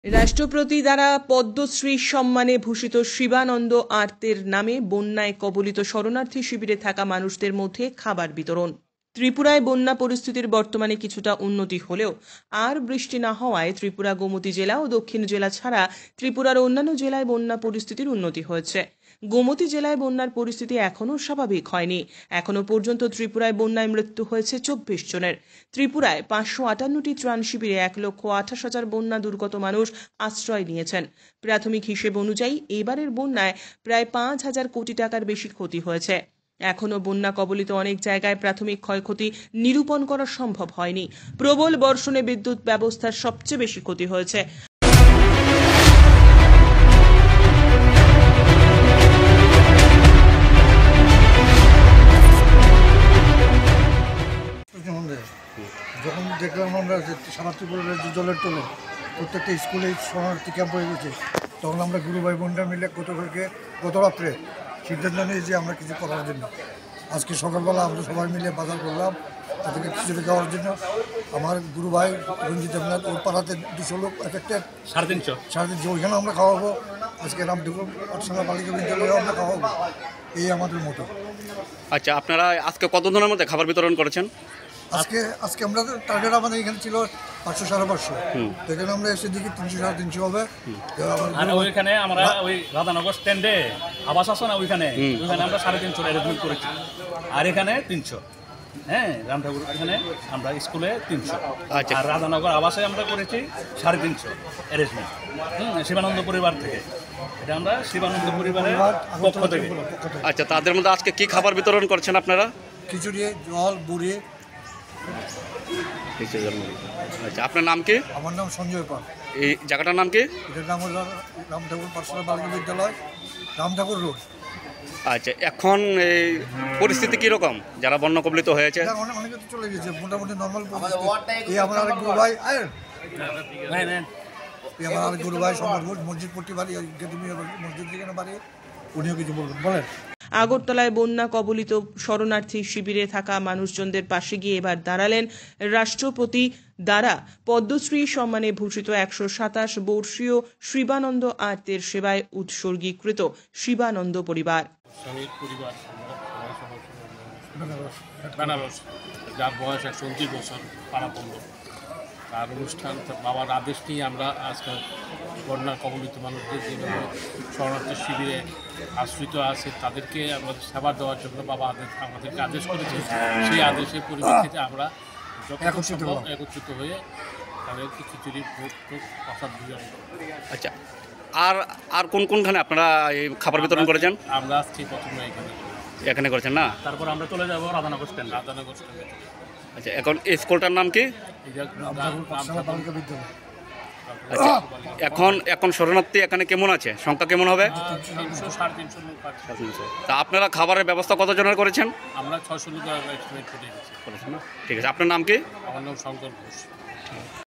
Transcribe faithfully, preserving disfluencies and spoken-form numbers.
রাষ্ট্রপতি দ্বারা পদ্মশ্রী সম্মানে ভূষিত শিবানন্দ আর্তের নামে বন্যায় কবলিত শরণার্থী শিবিরে থাকা মানুষদের মধ্যে খাবার বিতরণ। ত্রিপুরায় বন্যা পরিস্থিতির বর্তমানে কিছুটা উন্নতি হলেও আর বৃষ্টি না হওয়ায় ত্রিপুরা গোমতী জেলা ও দক্ষিণ জেলা ছাড়া ত্রিপুরার অন্যান্য জেলায় বন্যা পরিস্থিতির উন্নতি হয়েছে। গোমতী জেলায় বন্যার পরিস্থিতি এখনও স্বাভাবিক হয়নি। এখনও পর্যন্ত ত্রিপুরায় বন্যায় মৃত্যু হয়েছে চব্বিশ জনের। ত্রিপুরায় পাঁচশো আটান্নটি ত্রাণ শিবিরে এক লক্ষ আঠাশ হাজার বন্যা দুর্গত মানুষ আশ্রয় নিয়েছেন। প্রাথমিক হিসেব অনুযায়ী এবারের বন্যায় প্রায় পাঁচ হাজার কোটি টাকার বেশি ক্ষতি হয়েছে। এখনও বন্যা কবলিত অনেক জায়গায় প্রাথমিক ক্ষয়ক্ষতি নিরূপণ করা সম্ভব হয়নি। প্রবল বর্ষণে বিদ্যুৎ ব্যবস্থার সবচেয়ে বেশি ক্ষতি হয়েছে। যখন দেখলাম আমরা সারা ত্রিপুরার জলের তলে প্রত্যেকটা স্কুলে শরণার্থী ক্যাম্প হয়ে গেছে, তখন আমরা গুরু ভাই বোনরা মিলে গতকালকে গত রাত্রে সিদ্ধান্ত নিয়ে যে আমরা কিছু করার জন্য আজকে সকালবেলা আমরা সবাই মিলে বাজার করলাম তাদেরকে খিচুড়ি খাওয়ার জন্য। আমার গুরু ভাই রঞ্জিত দেবনাথ ওর পাড়াতে দুশো লোক এফেক্টেড, সাড়ে তিনশো সাড়ে তিনশো ওইখানে আমরা খাওয়াবো। আজকে রামঠাকুর পাঠশালা বালিকা বিদ্যালয়েও আমরা খাওয়াবো, এই আমাদের মতো। আচ্ছা, আপনারা আজকে কত দিনের মধ্যে খাবার বিতরণ করেছেন? আজকে আজকে আমরা টার্গেট আমাদের এখানে ছিল পাঁচশো সাড়ে পাঁচশো, তো এখানে আমরা এসে দেখি তিনশো সাড়ে তিনশো হবে। আর ওইখানে আমরা ওই রাধানগর স্ট্যান্ডে আবাস আছে না, ওইখানে ওইখানে আমরা সাড়ে তিনশো অ্যারেঞ্জমেন্ট করেছি। আর এখানে তিনশো, হ্যাঁ রামঠাকুর এখানে আমরা স্কুলে তিনশো, আর রাধানগর আবাসে আমরা করেছি সাড়ে তিনশো অ্যারেঞ্জমেন্ট হুম শিবানন্দ পরিবার থেকে। এটা আমরা শিবানন্দ পরিবারের পক্ষ থেকে। আচ্ছা, তাদের মধ্যে আজকে কি খাবার বিতরণ করছেন আপনারা? খিচুড়ি, জল, বুড়ি। আচ্ছা, আপনার নাম কি? আমার নাম সঞ্জয় পাল। এই জায়গাটার নাম কি? এটার নাম হলো রামঠাকুর পাঠশালা বালিকা বিদ্যালয়, রামঠাকুর রোড। আচ্ছা, এখন এই পরিস্থিতি কীরকম যারা বন্যা কবলিত হয়েছে? অনেকে তো চলে গেছে, মোটামুটি নর্মাল পরিস্থিতি। এই আমার আরেক গুরু ভাই এই আমার আরেক গুরু ভাই সম্রাট মসজিদ পট্টি বাড়ি, মসজিদ যেখানে বাড়ি, উনিও কিছু বলবেন বলেন। আগরতলায় বন্যা কবলিত শরণার্থী শিবিরে থাকা মানুষজনদের পাশে গিয়ে এবার দাঁড়ালেন রাষ্ট্রপতি দ্বারা পদ্মশ্রী সম্মানে ভূষিত একশো সাতাশ বর্ষীয় শিবানন্দ আর্তের সেবায় উৎসর্গীকৃত শিবানন্দ পরিবার। বেনারস, যার বয়স একশো উনত্রিশ বছর পারাপন্ন, তার অনুষ্ঠান বাবার আদেশ নিয়ে আমরা আজকে বন্যা কবলিত মানুষদের যেভাবে শরণার্থী শিবিরে আশ্রিত আছে তাদেরকে আমাদের সেবা দেওয়ার জন্য বাবা আদেশ আমাদেরকে আদেশ করেছে। সেই আদেশের পরিপ্রেক্ষিতে আমরা একত্রিত একত্রিত হয়ে তাদেরকে খিচুড়ি ভোগ প্রসাদ বিতরণ। আচ্ছা, আর আর কোন কোনখানে আপনারা এই খাবার বিতরণ করেছেন? আমরা আজকে প্রথমে এখানে এখানে করেছেন না? তারপর আমরা চলে যাবো রাধানগর স্ট্যান্ড। রাধানগর স্ট্যান্ডে। আচ্ছা, এখন এই স্কুলটার নাম কি? আচ্ছা, এখন এখন শরণার্থী এখানে কেমন আছে, সংখ্যা কেমন হবে? তা আপনারা খাবারের ব্যবস্থা কতজনের করেছেন? আমরা ছয়শো লোক এস্টিমেট করে ঠিক আছে, আপনার নাম কি? আমার নাম শঙ্কর ঘোষ।